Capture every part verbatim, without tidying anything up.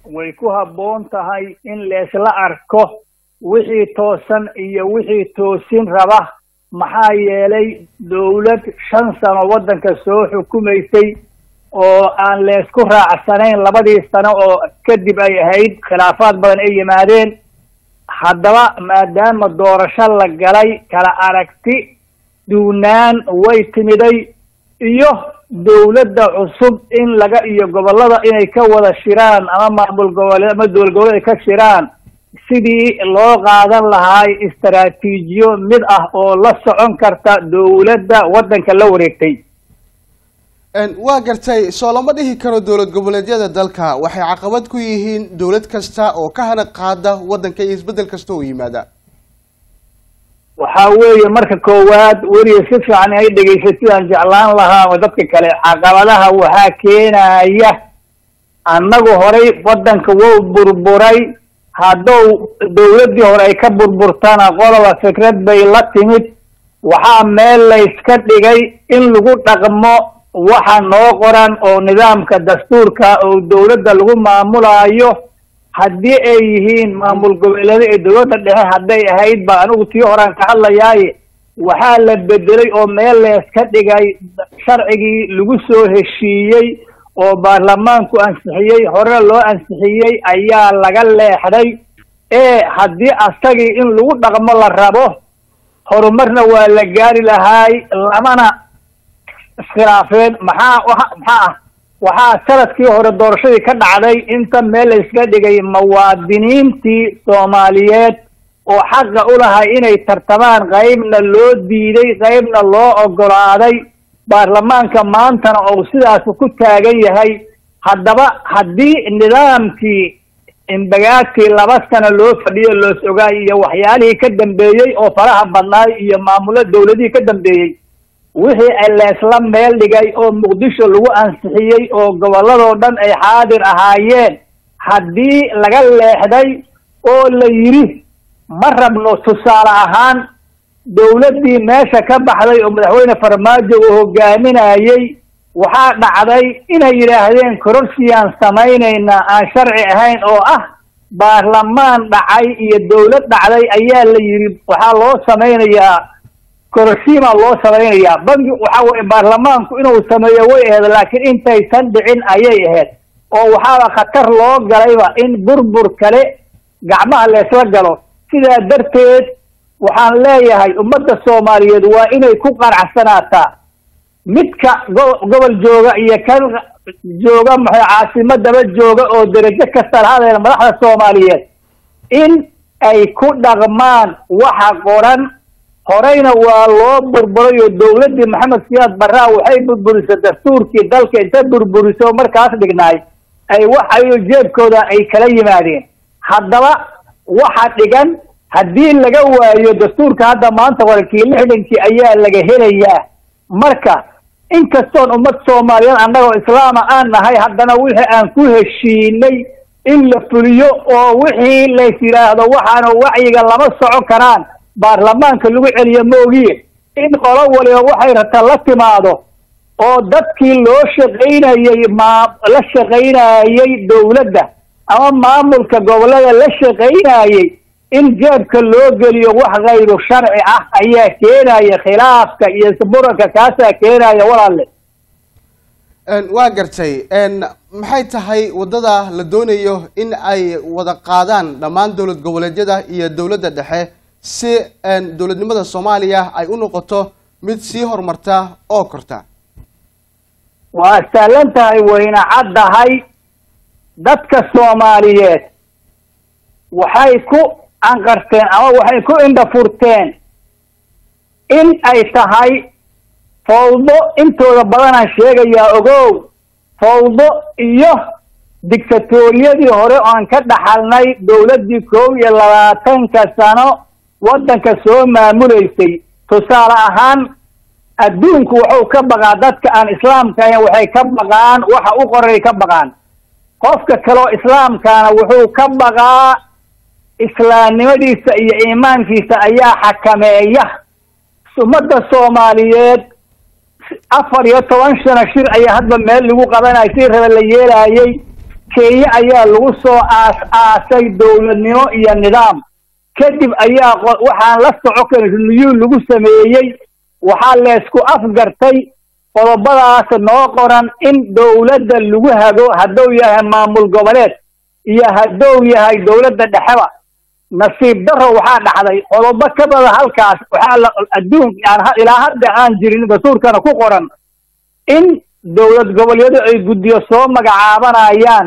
way ku habboon tahay in leesla arko wixii toosan iyo wixii toosin raba maxaa yeelay dawlad shan sano waddanka soo xukumaysay oo aan leesku raacsanayn labadii sano oo kadib ay ahayd khilaafaad badan ay yimaadeen haddaba maadaama doorasho la galay kala aragti duunaan way timiday iyo dawladda cusub in laga iyo gobollada inay ka wada shiraan ama maamul goboleed ama dowlad goboleed ay ka shiraan sidii loo qaadan lahaa istaraatiijiyo mid ah oo la socon karta dawladda waddanka la wareegtay waa gartay soo lama dhihi karo dowlad goboleedyada dalka waxay caqabad ku yihiin dowlad kasta oo ka hana qaada waddanka iyo isbeddel kasta oo yimaada waxaa weeye marka koowaad weliya si fiican ay dhegaysatid aan jeclaan lahaa oo dadka kale caqabadaha waxaa keenaya annagu horay waddanka wou burburay haddou dawladdii hore ay ka burburtana qoloba fikrad bay la timid waxaa meel layska dhigay in lagu dhaqmo waxa noo qoran oo nidaamka dastuurka oo dawladda lagu maamulaayo haddii ay yihiin maamul goboleeda ee dawladda dhexe hadday ahayd ba anigu tii horaan ka hadlayaaye waxaa la bedelay oo meel layska dhigay sharcigii lagu soo heshiiyey oo baarlamaanku ansixiyey horena loo ansixiyey ayaa laga leexday ee haddii asagii in lagu dhaqmo la rabo horumarna waa la gaari lahaay lamana iskhilaafeen maxaa maxaa ah waxaa sanadkii hore doorashadii ka dhacday inta meel la iska dhigay muwaadiniintii soomaaliyeed oo xaqa u lahay inay tartamaan qaybna loo diiday qaybna loo ogolaaday baarlamaanka maantana oo sidaas ku taagan yahay haddaba haddii nidaamkii imbagaadkii laba sano loo fadhiyo loos ogaay iyo waxyaalihii ka dambeeyey oo faraha badnaay iyo maamulo dawladihii ka dambeeyey wixii leesla meel dhigay oo muqdisho lagu ansixiyey oo gobolladoo dhan ay xaadir ahaayeen haddii laga leexday oo la yidhi ma rabno tusaale ahaan dawladdii meesha ka baxday oo madaxweyne farmaajo uu hogaaminayey waxaa dhacday inay yidhaahdeen kororsiyaan samaynaynaa aan sharci ahayn oo ah baarlamaan dhacay iyo dawlad dhacday ayaa la yidhi waxaa loo samaynayaa kororsiima loo samaynayaa bangi waxa weye baarlamaanku inuu sameeyo way ahayd laakiin intaysan dhicin ayay ahayd oo waxaaba khatar loo galayba in burbur kale gacmaha leesla galo sidaa darteed waxaan leeyahay ummadda soomaaliyeed waa inay ku qanacsanaataa midka gobol jooga iyo kan jooga maxay caasimadaba jooga oo darajo kasta lahaadeen madaxda soomaaliyeed in ay ku dhaqmaan waxa qoran horeyna waa loo burburay oo dawladdii maxamed siyaad barraa waxay burburisay dastuurkii dalka inta burburiso markaas dhignaay ay waxayo jeebkooda ay kala yimaadeen haddaba waxa dhigan haddii laga waayo dastuurka hadda maanta warkii lixdankii ayaa laga helayaa marka inkastoon ummad soomaaliyeed annagoo islaama aan nahay haddana wixii aan ku heshiinay in la fuliyo oo wixii lays yidhaahdo waxaana wacyiga lama socon karaan baarlamaanka lagu celiyo moogiye in qolo waliba waxay rata la timaado oo dadkii loo shaqaynayey maa la shaqaynayey dawladda ama maamulka gobollada la shaqaynayey in jeebka loo geliyo wax kayru sharci ah ayaa keenaya khilaafka iyo muranka kaasaa keenaya walaalle waa gartay maxay tahay waddada la doonayo in ay wada qaadaan dhammaan dowlad goboleedyada iyo dowladda dhexe si dowladnimada soomaaliya ay u noqoto mid sii horumarta oo korta waa sahlan tahay wayna caddahay dadka soomaaliyeed waxay ku anqarteen ama waxay ku indhafurteen in ay tahay fawdo intooda badanaan sheegayaa ogow fawdo iyo dictatoriyadii hore oan ka dhaxalnay dawladdii kow iyo labaatanka sano waddanka soo maamulaysay tusaale ahaan adduunku wuxuu ka baqaa dadka aan islaamka ahayn waxay ka baqaan waxa u qoray ka baqaan qofka kaloo islaamkaana wuxuu ka baqaa islaamnimadiisa iyo iimaankiisa ayaa xakameeya ummadda soomaaliyeed afar iyo toban sano shir ayaa hadba meel lagu qabanayay si raba la yeelayay kenya ayaa lagu soo aas aasay dowladnimo iyo nidaam kadib ayaa waxaan la soco karin renewal lagu sameeyey waxaa la isku afgartay qodobadaas noo qoran in dowladda lagu hago hadduu yahay maamul goboleed iyo hadduu yahay dowladda dhexeba nasiib daro waxaa dhacday qodobo ka bada halkaas waxaa adduun ilaa hadda aan jirin dastuurkana ku qoran in dowlad goboleedu ay guddiyo soo magacaabanayaan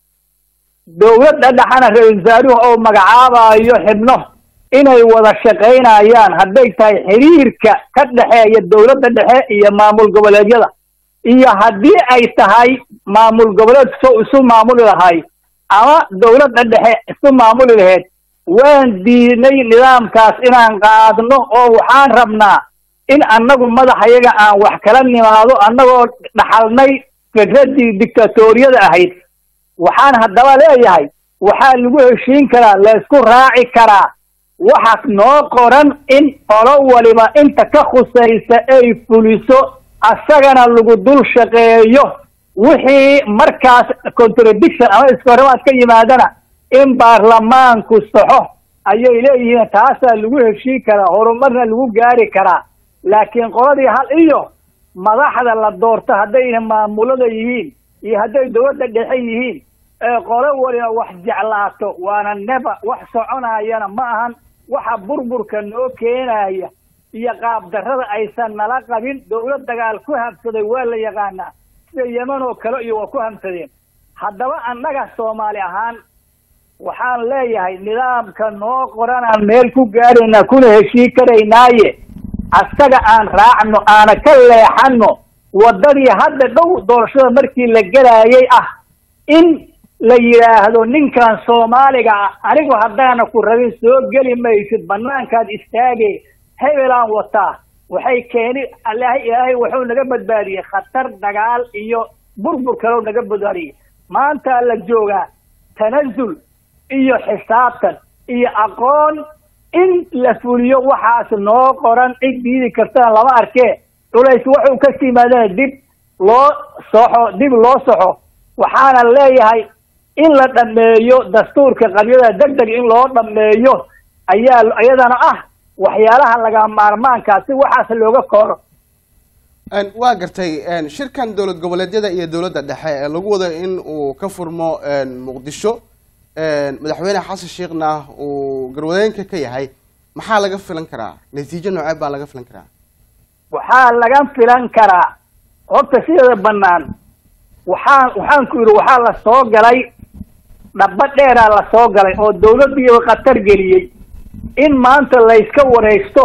dowladda dhexana ra-iisul wasaaruhu oo magacaabayo xibno inay wada shaqaynayaan hadday tahay xiriirka ka dhexeeya dowladda dhexe iyo maamul goboleedyada iyo haddii ay tahay maamul goboleed soo isu maamuli lahay ama dowladda dhexe isu maamuli lahayd waan diinay nidaamkaas inaan qaadno oo waxaan rabnaa in annagu madaxayaga aan wax kala nimaado annagoo dhaxalnay fikraddii dictatoriyada ahayd waxaan haddaba leeyahay waxaa lagu heshiin karaa la isku raaci karaa waxaas noo qoran in qolo waliba inta ka khusaysa ay fuliso asagana lagu dul shaqeeyo wixii markaas contradiction ama iskahorimaad ka yimaadana in baarlamaanku saxo ayay leeyihiin taasaa lagu heshiin karaa horumarna lagu gaari karaa laakiin qoladii hal iyo madaxda la doorto haddayna maamulada yihiin iyo hadday dowladda dhexe yihiin ee qolo waliba wax jeclaato waana neba wax soconayana ma ahan waxa burburka noo keenaya iyo qaab darrada aysan nala qabin dowlad dagaal ku habsaday waa la yaqaanaa sida yeman oo kale iyo waa ku hamsadeen haddaba annaga soomaali ahaan waxaan leeyahay nidaamka noo qoranaan meel ku gaaraynaa kuna heshii karaynaaye asaga aan raacno aana ka leexano waddadii hadda dhow doorashada markii la gelaayay ah in la yidhaahdo ninkan soomaaliga ah anigu haddaana ku rabin soo geli maysid banaankaad istaage hebelaan wataa waxay keeni ilaahay ilaahay wuxuu naga badbaadiyey khatar dagaal iyo burbur kaloo naga badbaadiyey maanta la joogaa tanazul iyo xisaabtan iyo aqoon in la fuliyo waxaas noo qoran cid diidi kartana lama arkee culays wuxuu ka yimaadana dib loo soxo dib loo soxo waxaana leeyahay in la dhameeyo dastuurka qabyada degdeg in loo dhameeyo ayaa iyadana ah waxyaalaha laga maarmaanka si waxaas looga koro ان واقرتي ان شركان دولة goboleedyada iyo dowladda dhexe ee lagu wado in uu ka furmo muqdisho madaxweyne xasan sheekhna uu garwadeenka ka yahay maxaa laga filan karaa natiijo nooceed baa laga filan karaa waxaa laga filan karaa horta sida banaan waxaan waxaan ku yiri waxaa la soo galay dhaba dheer la soo galay oo dowladdu qatar geliyay in maanta la iska wareysto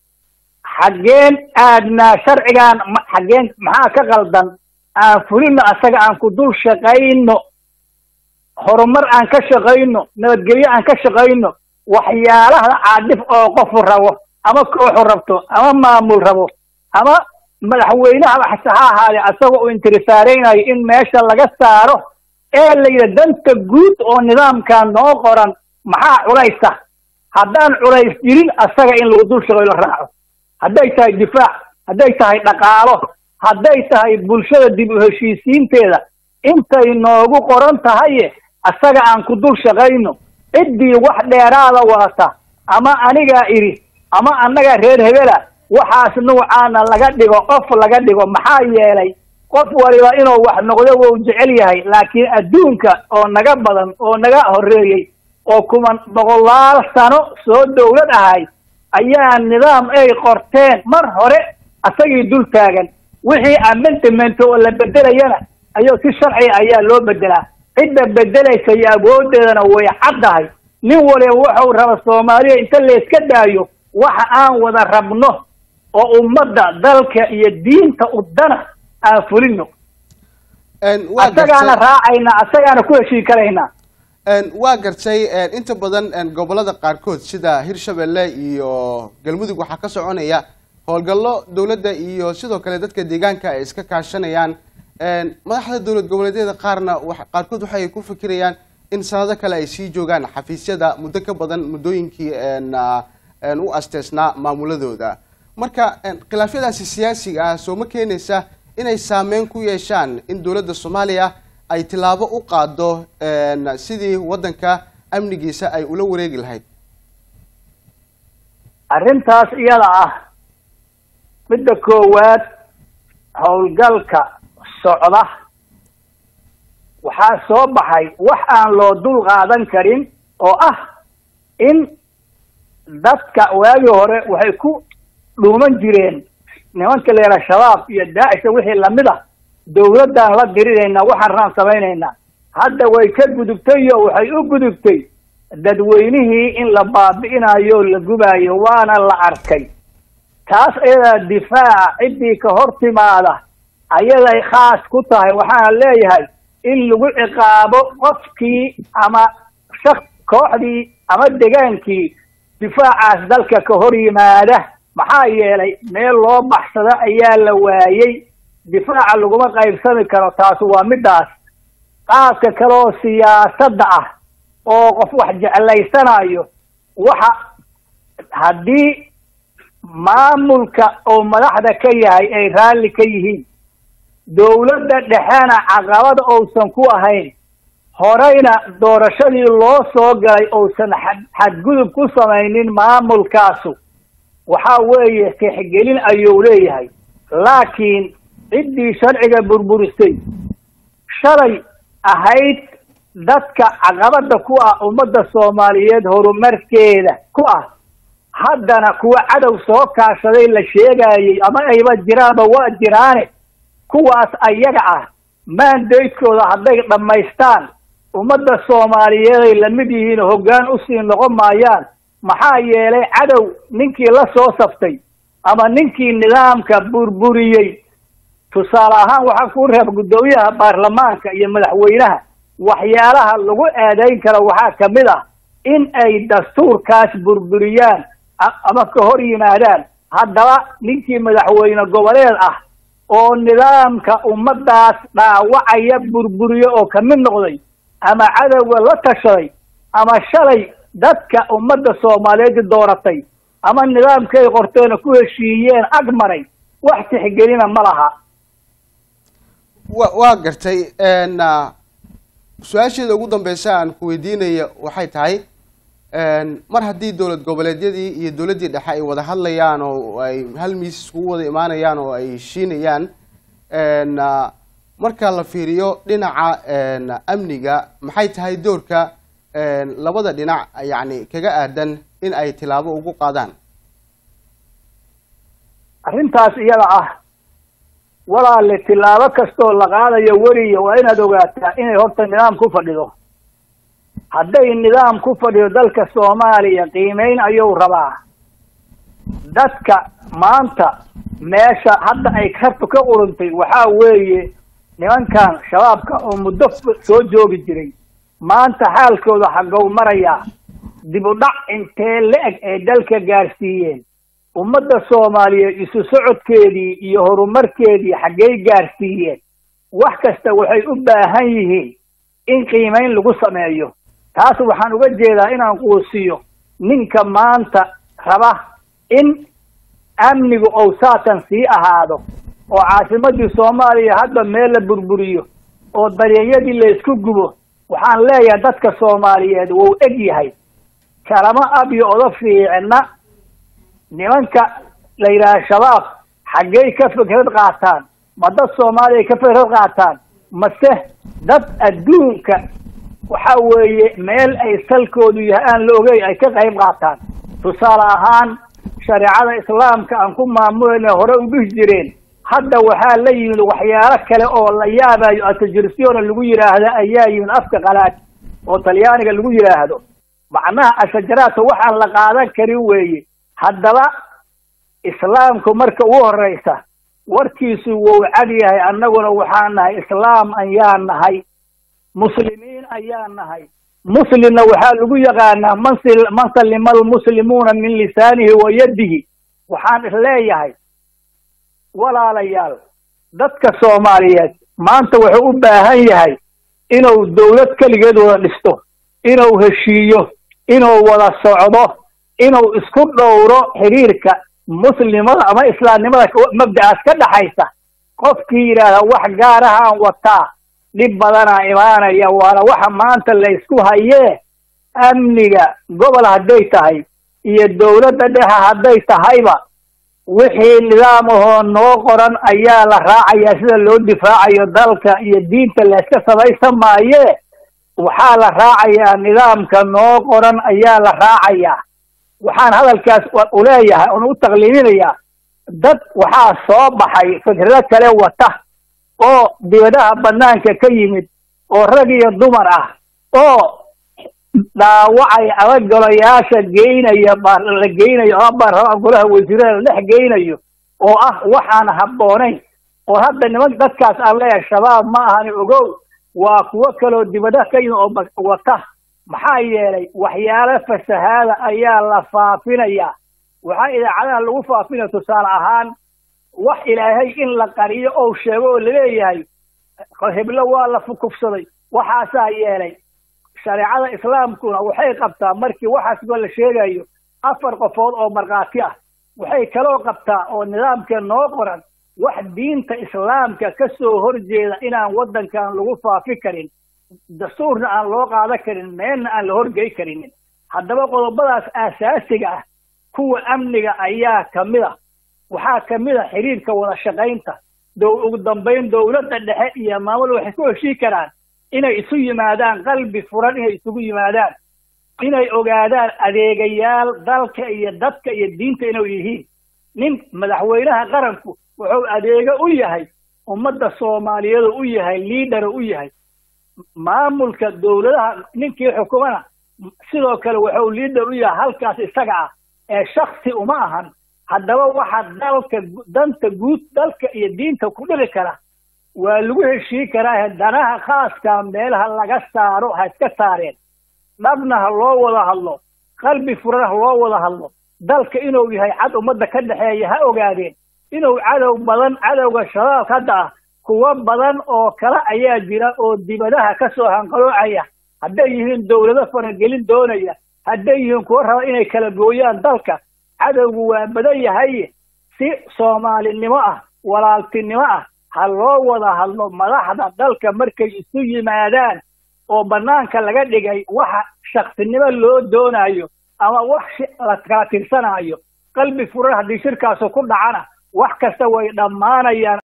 xageen aadna sharcigan xageen maxaa ka qaldan aan fulino asaga aan ku dul shaqayno horumar aan ka shaqayno nabadgelyo aan ka shaqayno waxyaalaha caadif oo qof rabo ama koox rabto ama maamul rabo ama madaxweynaha wax saxaahaade asaga oo intirisaareynay in meesha laga saaro ee la yiraahdo danta guud oo nidaamka noo qoran maxaa culaysa haddaan culays jirin asaga in lagu dul shaqeeyo la raaco hadday tahay difaac hadday tahay dhaqaalo hadday tahay bulshada dib u heshiisiinteeda intay noogu qoran tahay asaga aan ku dul shaqayno ciddii wax dheeraada wadata ama aniga iri ama annaga reer hebela waxaas nuucaana laga dhigo qof laga dhigo maxaa yeelay qof waliba inuu wax noqdo wuu jecel yahay laakiin adduunka oo naga badan oo naga horeeyay oo kuman boqolaal sano soo dowlad ahay ayaa nidaam ay qorteen mar hore asagii dul taagan wixii amendment oo la bedelayana ayuu si sharci ayaa loo bedelaa cidda bedelaysa iyo awoodeedana way caddahay nin waliba wuxuu raba Soomaaliya inta la iska daayo waxa aan wada rabno oo ummadda dalka iyo diinta u dana aan fulino ان واقرتي asagana raacayna asagana ku heshii karayna ان واقرتي inta badan gobolada qaarkood sida Hirshabelle iyo Galmudug waxa ka soconaya howlgallo dawladda iyo sidoo kale dadka deegaanka ay iska kaashanayaan een madaxda dawlad goboleedyada qaarna waxa qaarkood waxay ku fikirayaan in sanado kale ay sii joogaan xafiisyada muddo ka badan muddooyinkii een een u asteesnaa maamuladooda marka khilaafyadaasi siyaasiga ah soo ma keenaysa inay saameyn ku yeeshaan in dawladda Soomaaliya ay tilaabo u qaado sidii waddanka amnigiisa ay ula wareegi lahayd? arrintaas iyada ah midda koowaad howlgalka socda waxaa soo baxay wax aan loo dul qaadan karin oo ah in dadka waagii hore waxay ku dhuuman jireen nimanka la yidhaha shabaab iyo daacisha wixii lamid ah dawladdan la dirinaynaa waxaan raan samaynaynaa. hadda way ka gudubtay oo waxay u gudubtay dadweynihii in la baabi'inayo la gubaayo waana la arkay. taas ayadaa difaaca ciddii ka hor timaada ayaday khaas ku tahay. waxaana leeyahay in lagu ciqaabo qofkii ama shak kooxdii ama degaankii difaacaas dalka ka hor yimaada. maxaa yeelay meel loo baxsado ayaa la waayey, difaaca laguma qaybsami karo. taas waa midaas. qaabka kale oo siyaasadda ah oo qof wax jeclaysanayo waxa haddii maamulka oo madaxda ka yahay ay raalli ka yihiin, dawladda dhexena caqabada uusan ku ahayn, horeyna doorashadii loo soo galay uusan xadgudub ku samaynin maamulkaasu, waxaa weeye tixgelin ayuu leeyahay. laakiin ciddii sharciga burburistay shalay ahayd dadka caqabada ku ah ummadda Soomaaliyeed horumarkeeda ku ah, haddana kuwa cadow soo kaashaday la sheegayay ama ayba jiraanba waa jiraane, kuwaas ayaga ah maandeydkooda hadday dhammaystaan ummadda Soomaaliyeed ay la mid yihiin hoggaan u sii noqon maayaan. maxaa yeelay cadow ninkii la soo saftay ama ninkii nidaamka burburiyey, tusaale ahaan waxaa ku reeb guddoomiyaha baarlamaanka iyo madaxweynaha waxyaalaha lagu eedayn karo waxaa ka mid ah in ay dastuurkaas burburiyaan ama ka hor yimaadaan. haddaba ninkii madaxweyne goboleed ah oo nidaamka ummaddaas dhaawacaya burburiyo oo ka mid noqday ama cadowga la tashaday ama shalay dadka ummadda Soomaaliyeed dooratay ama nidaamkay qorteen ku heshiiyeen agmaray, wax tixgelina ma laha. waa gartay. su-aasheeda ugu dambeysa aan ku weydiinaya waxay tahay mar haddii dowlad goboleedyadii iyo dowladdii dhexe ay wada hadlayaan oo ay hal miis iskugu wada imaanayaan oo ay heshiinayaan, marka la fiiriyo dhinaca amniga maxay tahay doorka labada dhinac yacni kaga aadan in ay tilaabo ugu qaadaan? arrintaas iyada ah walaale tilaabo kastoo la qaadayo weliya waa inaad ogaataa inay horta nidaam ku fadhido. hadday nidaam ku fadhido dalka Soomaaliya qiimeyn ayuu rabaa. dadka maanta meesha hadda ay kartu ka uruntay waxaa weeye nimankan shabaabka oo muddo soo joogi jiray. maanta xaalkooda xagow marayaa, dib u dhac intee la-eg ay dalka gaarsiiyeen, ummadda Soomaaliyeed isu socodkeedii iyo horumarkeedii xaggay gaarsiiyeen. wax kasta waxay u baahan yihiin in qiimeyn lagu sameeyo. taas waxaan uga jeedaa inaan quusiyo ninka maanta raba in amnigu ou saatan sii ahaado oo caasimadii Soomaaliya hadda meel la burburiyo oo daryeeyadii la isku gubo. waxaan leeyahay dadka Soomaaliyeed wuu eg yahay kalama ab iyo oda fiicna nimanka la yidhaha shabaab xaggay ka fikrad qaataan, ma dad Soomaaliya ka fikrad qaataan mase dad adduunka waxa weeye meel ay salkoodu yahay aan la ogeyn ay ka qayb qaataan. tusaale ahaan shareecada islaamka aan ku maamulayna hore u dhihi jireen, hadda waxaa la yimid waxyaalo kale oo la yaabayo atajirsiyoona lagu yidhaahda ayaa yimid afka qalaad oo talyaaniga lagu yidhaahdo. macnaha ashajaraadka waxaan la qaadan karin weeye. haddaba islaamku marka ugu horeysa warkiisu wuu cad yahay. annaguna waxaan nahay islaam ayaan nahay, muslimiin ayaan nahay. muslimna waxaa lagu yaqaanaa man salima almuslimuuna min lisaanihi wa yadihi. waxaan isleeyahay walaalayaal dadka Soomaaliyeed maanta wuxuu u baahan yahay inuu dawlad kaligeed wada dhisto, inuu heshiiyo, inuu wada socdo, inuu isku dhowro xiriirka muslimada ama islaamnimada mabda'aas ka dhaxaysa. qofkii yiraahdo wax gaar ah aan wataa dhib badanaa imaanaya waana waxa maanta la isku hayee amniga gobol hadday tahay iyo dowladda dhexe hadday tahayba wixii nidaam ahoo noo qoran ayaa la raacayaa sida loo difaacayo dalka iyo diinta la iska samaysan maayee waxaa la raacayaa nidaamka noo qoran ayaa la raacayaa waxaan hadalkaas u leeyahay oon u taqliiminayaa dad waxaa soo baxay fikrado kale wata oo dibadaha banaanka ka yimid oo rag iyo dumar ah oo dhaawacay ama golayaasha geynaya la geynayo ama baarlamaan golaha wasiirada la dhex geynayo oo ah waxaan habboonayn oo hadda niman dadkaas aan leeyahay shabaab ma ahani ogow waa kuwo kaloo dibadaha ka yimid oo wata maxaa yeelay waxyaalo fasahaada ayaa la faafinayaa waxaa idaacadaha lagu faafinaya tusaale ahaan wax ilaahay in la qariyo oo sheego oo laleeyahay heblo waa la kufsaday waxaasaa yeelay shareecada islaamkuna waxay qabtaa markii waxaasba la sheegayo afar qofood oo markhaati ah waxay kaloo qabtaa oo nidaamka noo qoran wax diinta islaamka ka soo horjeeda inaan waddankan lagu faafi karin dastuurna aan loo qaada karin meelna aan la horgey karinin haddaba qodobadaas aasaasiga ah kuwa amniga ayaa ka mid a waxaa ka mid a xiriirka wada shaqaynta ugu dambayn dowladda dhexe iyo maamul waxay ku heshii karaan inay isu yimaadaan qalbi furan inay isugu yimaadaan inay ogaadaan adeegayaal dalka iyo dadka iyo diinta inay yihiin nin madaxweynaha qaranku wuxuu adeego u yahay ummadda Soomaaliyeed u yahay leader u yahay maamulka dowladaha ninkii xukuumana sidoo kale wuxuu leader u yahay halkaas isaga ah ee shakhsi uma ahan haddaba waxa dalka danta guud dalka iyo diinta ku dhigi kara waa lagu heshii karaa danaha khaaska meelaha laga saaro ha iska saareen dhabna ha loo wada hadlo qalbi furan ha loo wada hadlo dalka inuu yahay cad ummadda ka dhaxeeya ha ogaadeen inuu cadow badan cadowga shabaab hadda ah kuwa badan oo kale ayaa jira oo dibadaha ka soo hanqaloocaya hadday yihiin dowlado faragelin doonaya hadday yihiin kuwa raba inay kala gooyaan dalka cadowgu waa badan yahay si Soomaalinimo ah walaaltinimo ah ha loo wada hadlo madaxda dalka markay isu yimaadaan oo banaanka laga dhigay waxa shakhsinimo loo doonayo ama wax la kala tirsanayo qalbi furan haddii shirkaas ku dhacana wax kasta way dhamaanayaan